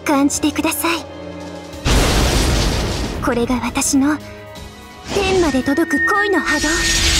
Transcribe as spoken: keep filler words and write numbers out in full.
感じてください。これが私の天まで届く恋の波動。